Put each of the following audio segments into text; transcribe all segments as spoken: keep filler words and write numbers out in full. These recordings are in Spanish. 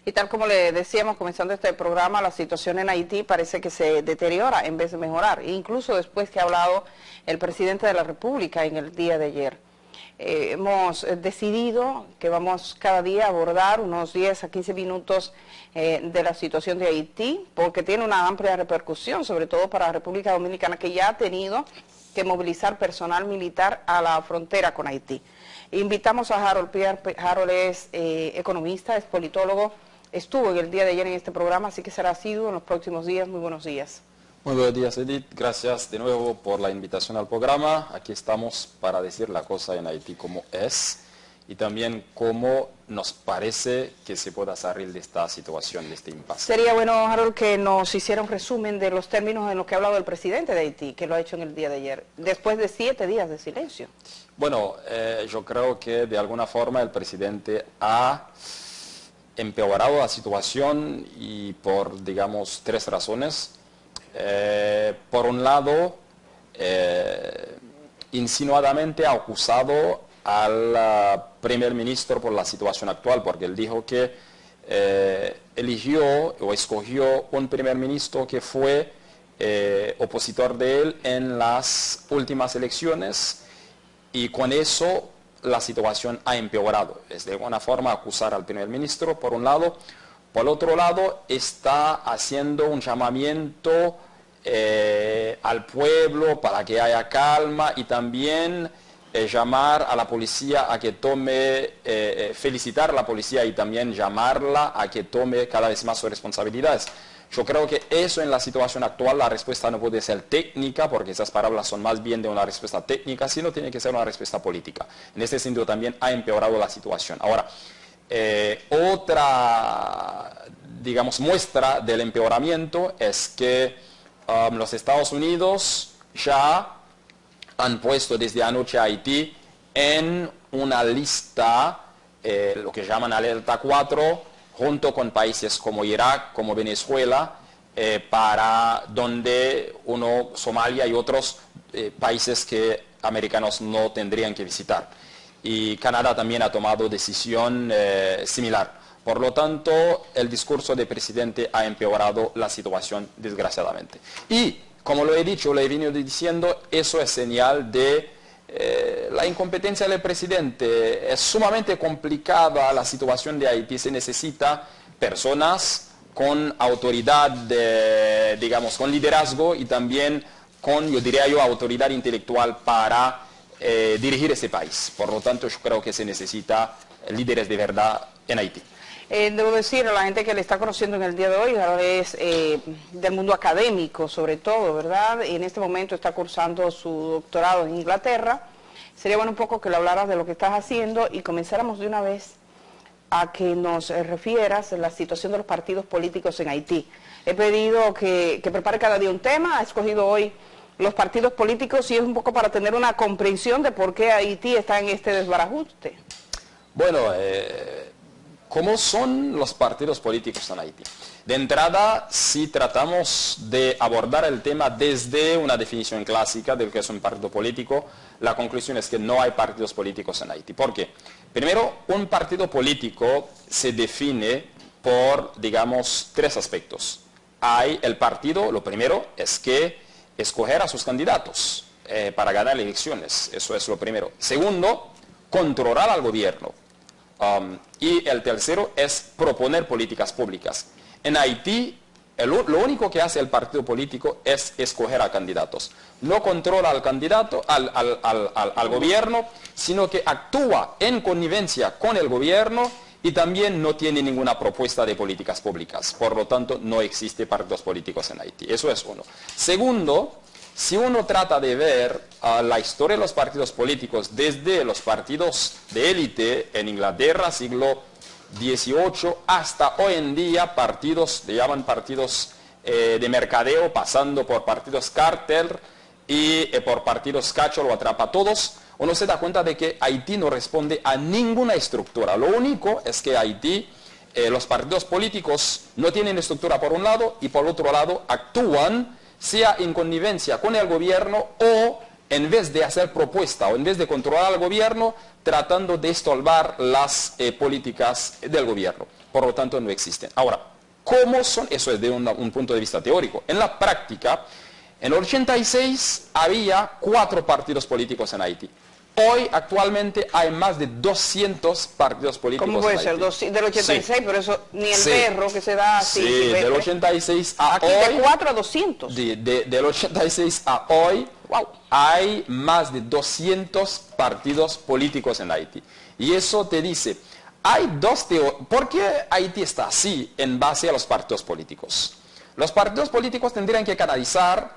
Y tal como le decíamos comenzando este programa, la situación en Haití parece que se deteriora en vez de mejorar, incluso después que ha hablado el presidente de la República en el día de ayer. Eh, hemos decidido que vamos cada día a abordar unos diez a quince minutos eh, de la situación de Haití, porque tiene una amplia repercusión, sobre todo para la República Dominicana, que ya ha tenido que movilizar personal militar a la frontera con Haití. Invitamos a Harold Pierre. Harold es eh, economista, es politólogo, estuvo en el día de ayer en este programa, así que será asiduo en los próximos días. Muy buenos días. Muy buenos días, Edith. Gracias de nuevo por la invitación al programa. Aquí estamos para decir la cosa en Haití como es y también cómo nos parece que se pueda salir de esta situación, de este impasse. Sería bueno, Harold, que nos hiciera un resumen de los términos en los que ha hablado el presidente de Haití, que lo ha hecho en el día de ayer, después de siete días de silencio. Bueno, eh, yo creo que de alguna forma el presidente ha empeorado la situación y por, digamos, tres razones. Eh, por un lado, eh, insinuadamente ha acusado al uh, primer ministro por la situación actual, porque él dijo que eh, eligió o escogió un primer ministro que fue eh, opositor de él en las últimas elecciones y con eso la situación ha empeorado. Es de alguna forma acusar al primer ministro, por un lado. Por otro lado, está haciendo un llamamiento eh, al pueblo para que haya calma y también eh, llamar a la policía a que tome, eh, eh, felicitar a la policía y también llamarla a que tome cada vez más sus responsabilidades. Yo creo que eso en la situación actual, la respuesta no puede ser técnica, porque esas palabras son más bien de una respuesta técnica, sino tiene que ser una respuesta política. En este sentido también ha empeorado la situación. Ahora, eh, otra, digamos, muestra del empeoramiento es que um, los Estados Unidos ya han puesto desde anoche a Haití en una lista, eh, lo que llaman alerta cuatro, junto con países como Irak, como Venezuela, eh, para donde uno, Somalia y otros eh, países que americanos no tendrían que visitar. Y Canadá también ha tomado decisión eh, similar. Por lo tanto, el discurso del presidente ha empeorado la situación, desgraciadamente. Y, como lo he dicho, lo he venido diciendo, eso es señal de Eh, la incompetencia del presidente. Es sumamente complicada la situación de Haití. Se necesita personas con autoridad, de, digamos, con liderazgo y también con, yo diría yo, autoridad intelectual para eh, dirigir ese país. Por lo tanto, yo creo que se necesita líderes de verdad en Haití. Eh, debo decir a la gente que le está conociendo en el día de hoy, es eh, del mundo académico sobre todo, ¿verdad? Y en este momento está cursando su doctorado en Inglaterra. Sería bueno un poco que le hablaras de lo que estás haciendo y comenzáramos de una vez a que nos eh, refieras la situación de los partidos políticos en Haití. He pedido que, que prepare cada día un tema, ha escogido hoy los partidos políticos y es un poco para tener una comprensión de por qué Haití está en este desbarajuste. Bueno, eh... ¿cómo son los partidos políticos en Haití? De entrada, si tratamos de abordar el tema desde una definición clásica de lo que es un partido político, la conclusión es que no hay partidos políticos en Haití. ¿Por qué? Primero, un partido político se define por, digamos, tres aspectos. Hay el partido, lo primero es que escoger a sus candidatos eh, para ganar elecciones, eso es lo primero. Segundo, controlar al gobierno. Um, y el tercero es proponer políticas públicas. En Haití, el, lo único que hace el partido político es escoger a candidatos. No controla al candidato, al, al, al, al, al gobierno, sino que actúa en connivencia con el gobierno y también no tiene ninguna propuesta de políticas públicas. Por lo tanto, no existe partidos políticos en Haití. Eso es uno. Segundo, si uno trata de ver uh, la historia de los partidos políticos desde los partidos de élite en Inglaterra, siglo dieciocho, hasta hoy en día, partidos, le llaman partidos eh, de mercadeo, pasando por partidos cártel y eh, por partidos cacho o atrapa-todos, uno se da cuenta de que Haití no responde a ninguna estructura. Lo único es que Haití, eh, los partidos políticos no tienen estructura por un lado y por otro lado actúan sea en connivencia con el gobierno o en vez de hacer propuesta o en vez de controlar al gobierno, tratando de estolvar las eh, políticas del gobierno. por lo tanto no existen. Ahora, ¿cómo son? Eso es de una, un punto de vista teórico. En la práctica, en el ochenta y seis había cuatro partidos políticos en Haití. Hoy, actualmente, hay más de doscientos partidos políticos en Haití. ¿Cómo puede ser? Del ochenta y seis, sí. Pero eso ni el sí. perro que se da así. Sí, del ochenta y seis a Aquí hoy. de cuatro a doscientos. De, de, del ochenta y seis a hoy, wow, hay más de doscientos partidos políticos en Haití. Y eso te dice, hay dos teorías. ¿Por qué Haití está así en base a los partidos políticos? Los partidos políticos tendrían que canalizar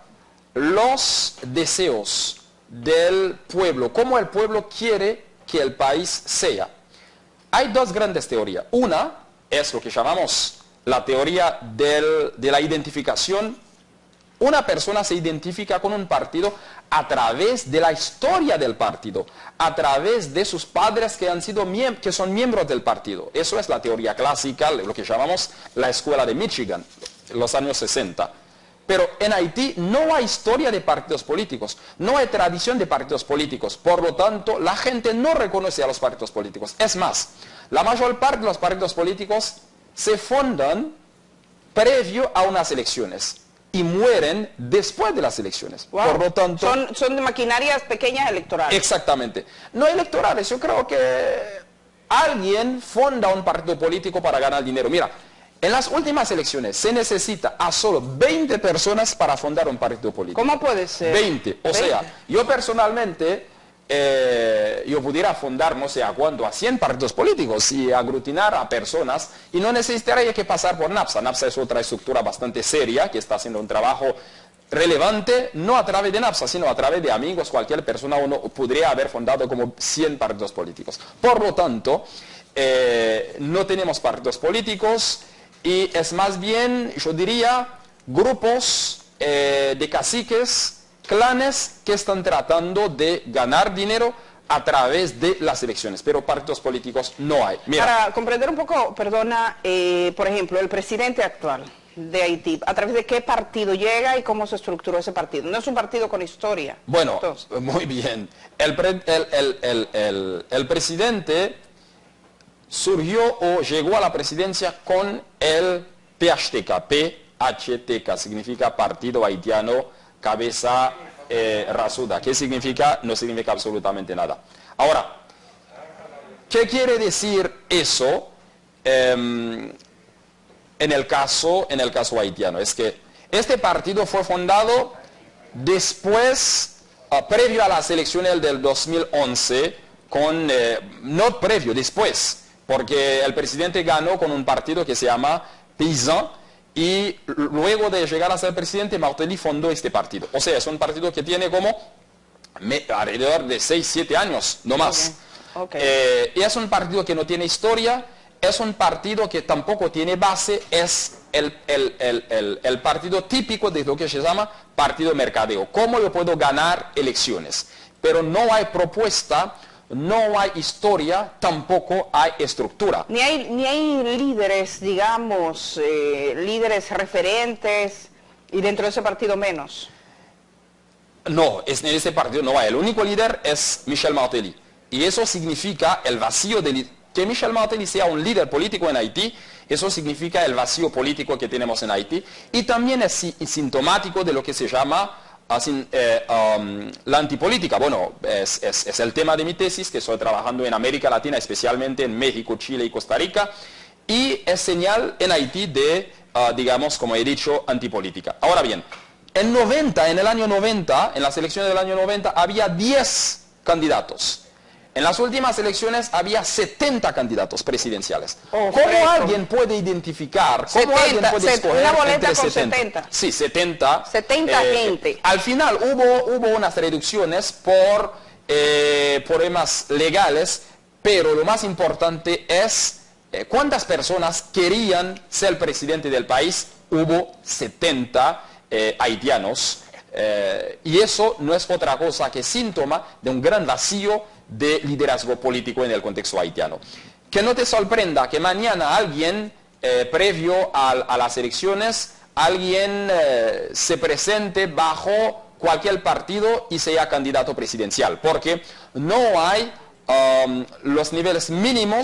los deseos del pueblo, cómo el pueblo quiere que el país sea. Hay dos grandes teorías. Una es lo que llamamos la teoría del, de la identificación. Una persona se identifica con un partido a través de la historia del partido, a través de sus padres que, han sido que son miembros del partido. Eso es la teoría clásica, lo que llamamos la escuela de Michigan, en los años sesenta. Pero en Haití no hay historia de partidos políticos, no hay tradición de partidos políticos, por lo tanto la gente no reconoce a los partidos políticos. Es más, la mayor parte de los partidos políticos se fundan previo a unas elecciones y mueren después de las elecciones. Wow. Por lo tanto, son, son de maquinarias pequeñas electorales. Exactamente. No electorales, yo creo que alguien funda un partido político para ganar dinero. Mira, en las últimas elecciones se necesita a solo veinte personas para fundar un partido político. ¿Cómo puede ser? veinte. O veinte. sea, yo personalmente, eh, yo pudiera fundar no sé a cuánto, a cien partidos políticos y aglutinar a personas y no necesitaría que pasar por NAPSA. NAPSA es otra estructura bastante seria que está haciendo un trabajo relevante, no a través de NAPSA, sino a través de amigos, cualquier persona uno podría haber fundado como cien partidos políticos. Por lo tanto, eh, no tenemos partidos políticos. Y es más bien, yo diría, grupos eh, de caciques, clanes que están tratando de ganar dinero a través de las elecciones, pero partidos políticos no hay. Mira. Para comprender un poco, perdona, eh, por ejemplo, el presidente actual de Haití, ¿a través de qué partido llega y cómo se estructuró ese partido? No es un partido con historia. Bueno, Entonces. muy bien. El, pre, el, el, el, el, el presidente surgió o llegó a la presidencia con el P H T K. P H T K significa Partido Haitiano Cabeza eh, Rasuda. ¿Qué significa? No significa absolutamente nada. Ahora, ¿qué quiere decir eso eh, en, el caso, en el caso haitiano? Es que este partido fue fundado después, uh, previo a las elecciones del dos mil once, con, eh, no previo, después, porque el presidente ganó con un partido que se llama Paysan y luego de llegar a ser presidente, Martelly fundó este partido. O sea, es un partido que tiene como me, alrededor de seis, siete años, no más. Okay. Okay. Eh, y es un partido que no tiene historia, es un partido que tampoco tiene base, es el, el, el, el, el partido típico de lo que se llama partido mercadeo. ¿Cómo yo puedo ganar elecciones? Pero no hay propuesta, no hay historia, tampoco hay estructura. Ni hay, ni hay líderes, digamos, eh, líderes referentes, y dentro de ese partido menos. No, es, en ese partido no hay. El único líder es Michel Martelly. Y eso significa el vacío de... Que Michel Martelly sea un líder político en Haití, eso significa el vacío político que tenemos en Haití. Y también es sintomático de lo que se llama... Así, eh, um, la antipolítica. Bueno, es, es, es el tema de mi tesis, que estoy trabajando en América Latina, especialmente en México, Chile y Costa Rica, y es señal en Haití de, uh, digamos, como he dicho, antipolítica. Ahora bien, en noventa, en el año noventa, en las elecciones del año noventa, había diez candidatos. En las últimas elecciones había setenta candidatos presidenciales. Oh, ¿Cómo fresco. alguien puede identificar? ¿Cómo setenta, alguien puede escoger una boleta entre con setenta? setenta. Sí, setenta. setenta Eh, gente. Al final hubo, hubo unas reducciones por eh, problemas legales, pero lo más importante es eh, cuántas personas querían ser presidente del país. Hubo setenta eh, haitianos. Eh, y eso no es otra cosa que síntoma de un gran vacío de liderazgo político en el contexto haitiano. Que no te sorprenda que mañana alguien, eh, previo a, a las elecciones, alguien eh, se presente bajo cualquier partido y sea candidato presidencial, porque no hay um, los niveles mínimos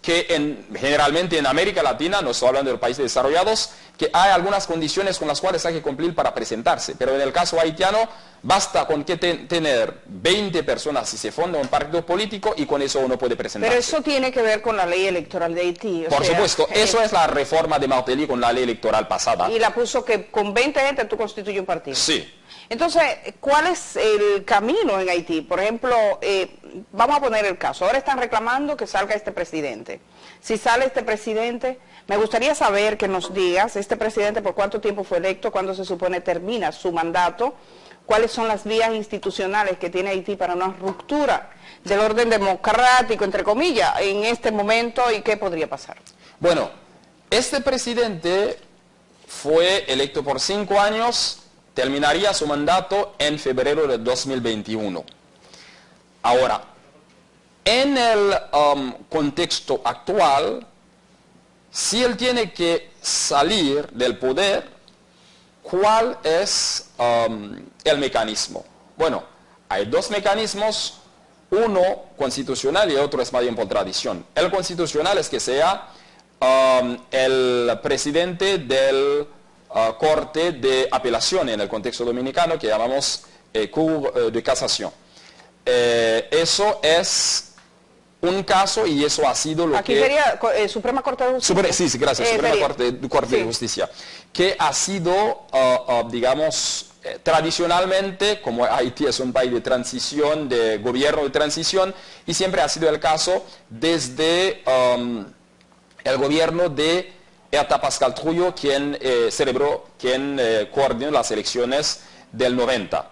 que en, generalmente en América Latina, no estoy hablando de los países desarrollados, que hay algunas condiciones con las cuales hay que cumplir para presentarse. Pero en el caso haitiano, basta con que te, tener veinte personas si se funda un partido político y con eso uno puede presentarse. Pero eso tiene que ver con la ley electoral de Haití. O Por sea, supuesto, eh, eso es la reforma de Martelly con la ley electoral pasada. Y la puso que con veinte gente tú constituyes un partido. Sí. Entonces, ¿cuál es el camino en Haití? Por ejemplo, eh, vamos a poner el caso. Ahora están reclamando que salga este presidente. Si sale este presidente, me gustaría saber que nos digas, este presidente por cuánto tiempo fue electo, cuándo se supone termina su mandato, cuáles son las vías institucionales que tiene Haití para una ruptura del orden democrático, entre comillas, en este momento y qué podría pasar. Bueno, este presidente fue electo por cinco años, terminaría su mandato en febrero de dos mil veintiuno. Ahora, en el um, contexto actual, si él tiene que salir del poder, ¿cuál es um, el mecanismo? Bueno, hay dos mecanismos, uno constitucional y otro es más bien por tradición. El constitucional es que sea um, el presidente del uh, Corte de Apelación en el contexto dominicano que llamamos eh, Cour eh, de Casación. Eh, eso es un caso y eso ha sido lo Aquí que... Aquí sería eh, Suprema Corte de Justicia. Super, sí, sí, gracias, Eh, Suprema sería. Corte, Corte Sí. de Justicia, que ha sido, uh, uh, digamos, eh, tradicionalmente, como Haití es un país de transición, de gobierno de transición, y siempre ha sido el caso desde um, el gobierno de Herta Pascal Trujillo, quien eh, celebró, quien eh, coordinó las elecciones del noventa.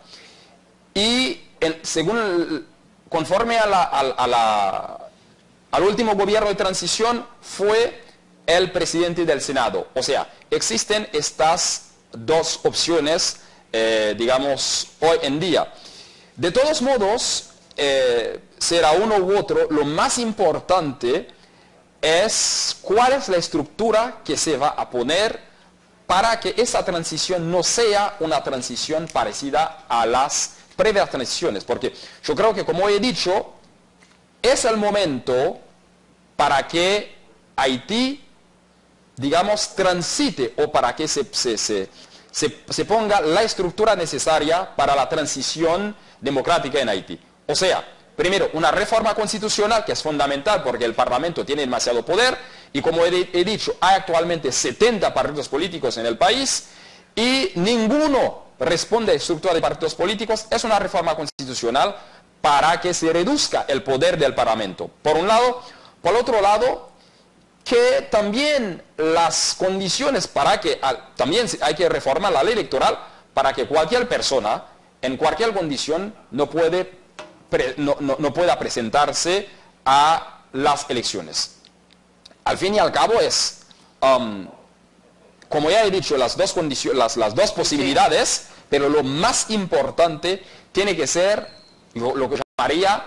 Y en, según, conforme a la, a, a la, al último gobierno de transición, fue el presidente del Senado. O sea, existen estas dos opciones, eh, digamos, hoy en día. De todos modos, eh, será uno u otro, lo más importante es cuál es la estructura que se va a poner para que esa transición no sea una transición parecida a las previas transiciones. Porque yo creo que, como he dicho, es el momento para que Haití, digamos, transite o para que se, se, se, se, se ponga la estructura necesaria para la transición democrática en Haití. O sea, primero, una reforma constitucional que es fundamental porque el Parlamento tiene demasiado poder y, como he, he dicho, hay actualmente setenta partidos políticos en el país y ninguno responde a la estructura de partidos políticos. Es una reforma constitucional para que se reduzca el poder del Parlamento, por un lado. Por otro lado, que también las condiciones para que, también hay que reformar la ley electoral para que cualquier persona, en cualquier condición, no, puede, no, no, no pueda presentarse a las elecciones. Al fin y al cabo es, um, como ya he dicho, las dos, condiciones, las, las dos posibilidades, pero lo más importante tiene que ser lo, lo que yo llamaría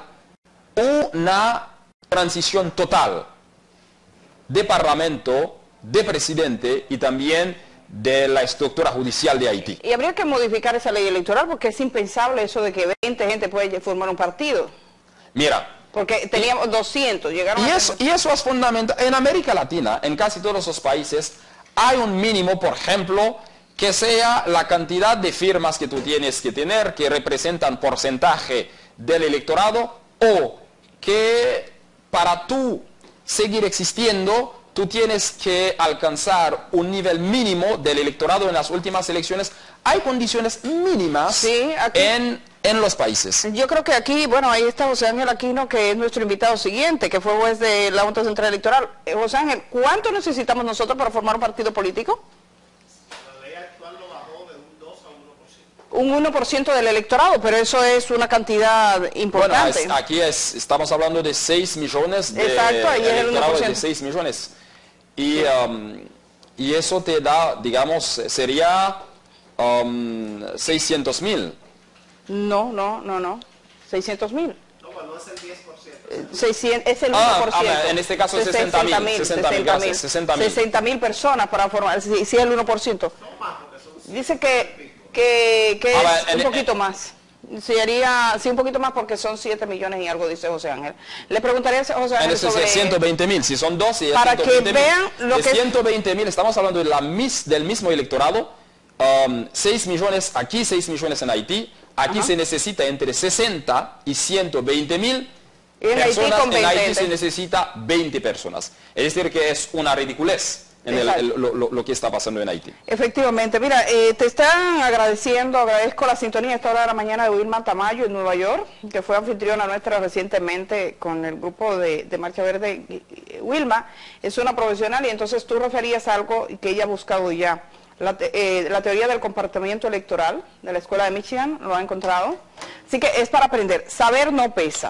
una transición total de parlamento, de presidente y también de la estructura judicial de Haití. Y habría que modificar esa ley electoral porque es impensable eso de que veinte gente puede formar un partido. Mira. Porque teníamos y, doscientos, llegaron y a... eso, y eso es fundamental. En América Latina, en casi todos los países, hay un mínimo, por ejemplo, que sea la cantidad de firmas que tú tienes que tener, que representan porcentaje del electorado, o que para tú seguir existiendo, tú tienes que alcanzar un nivel mínimo del electorado en las últimas elecciones. Hay condiciones mínimas sí, aquí, en, en los países. Yo creo que aquí, bueno, ahí está José Ángel Aquino, que es nuestro invitado siguiente, que fue juez de la Junta Central Electoral. Eh, José Ángel, ¿cuánto necesitamos nosotros para formar un partido político? La ley actual lo bajó de un dos a uno por ciento. Un uno por ciento del electorado, pero eso es una cantidad importante. Bueno, es, aquí es, estamos hablando de seis millones de Exacto, ahí es el uno por ciento. de seis millones. Y, sí. um, y eso te da, digamos, sería um, seiscientos mil. No, no, no, no. seiscientos mil. No, cuando es el diez por ciento. seiscientos, es el ah, uno por ciento. Ah, en este caso sesenta mil. sesenta mil personas para formar, si, si es el uno por ciento. No más, porque son Dice que, que, que es ver, un en, poquito en, más. Sería, sí, un poquito más porque son siete millones y algo, dice José Ángel. Le preguntaría a José Ángel sobre... ciento veinte mil, si son dos, y para que vean lo de que... ciento veinte mil, estamos hablando de la mis, del mismo electorado, um, seis millones aquí, seis millones en Haití. Aquí Ajá. se necesita entre sesenta y ciento veinte mil personas, Haití con veinte, en Haití se necesita veinte personas. Es decir, que es una ridiculez. En el, el, lo, lo que está pasando en Haití. Efectivamente, mira, eh, te están agradeciendo, agradezco la sintonía a esta hora de la mañana de Wilma Tamayo en Nueva York, que fue anfitriona nuestra recientemente con el grupo de, de Marcha Verde. Wilma es una profesional y entonces tú referías a algo que ella ha buscado ya, la, eh, la teoría del comportamiento electoral de la Escuela de Michigan, lo ha encontrado, así que es para aprender, saber no pesa.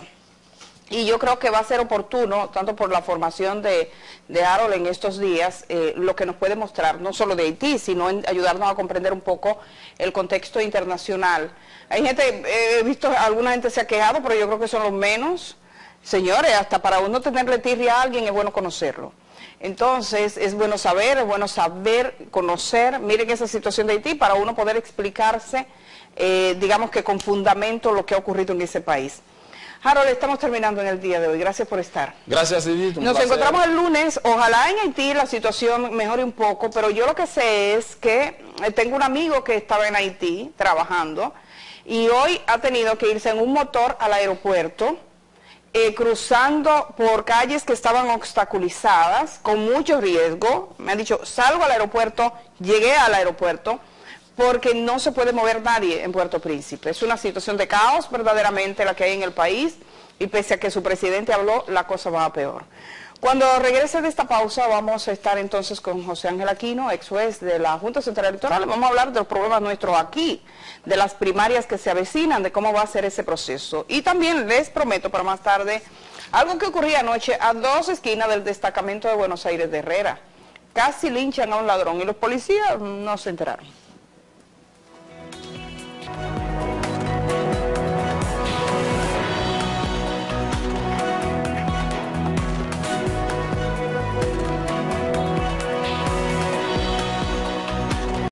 Y yo creo que va a ser oportuno, tanto por la formación de, de Harold en estos días, eh, lo que nos puede mostrar, no solo de Haití, sino en ayudarnos a comprender un poco el contexto internacional. Hay gente, eh, he visto, alguna gente se ha quejado, pero yo creo que son los menos. Señores, hasta para uno tenerle tirria a alguien es bueno conocerlo. Entonces, es bueno saber, es bueno saber, conocer, miren esa situación de Haití, para uno poder explicarse, eh, digamos que con fundamento, lo que ha ocurrido en ese país. Harold, estamos terminando en el día de hoy. Gracias por estar. Gracias, Edith. Nos placer. encontramos el lunes. Ojalá en Haití la situación mejore un poco, pero yo lo que sé es que tengo un amigo que estaba en Haití trabajando y hoy ha tenido que irse en un motor al aeropuerto, eh, cruzando por calles que estaban obstaculizadas, con mucho riesgo. Me han dicho, salgo al aeropuerto, llegué al aeropuerto, porque no se puede mover nadie en Puerto Príncipe. Es una situación de caos verdaderamente la que hay en el país y pese a que su presidente habló, la cosa va a peor. Cuando regrese de esta pausa vamos a estar entonces con José Ángel Aquino, ex juez de la Junta Central Electoral. Vamos a hablar de los problemas nuestros aquí, de las primarias que se avecinan, de cómo va a ser ese proceso. Y también les prometo para más tarde algo que ocurría anoche a dos esquinas del destacamento de Buenos Aires de Herrera. Casi linchan a un ladrón y los policías no se enteraron.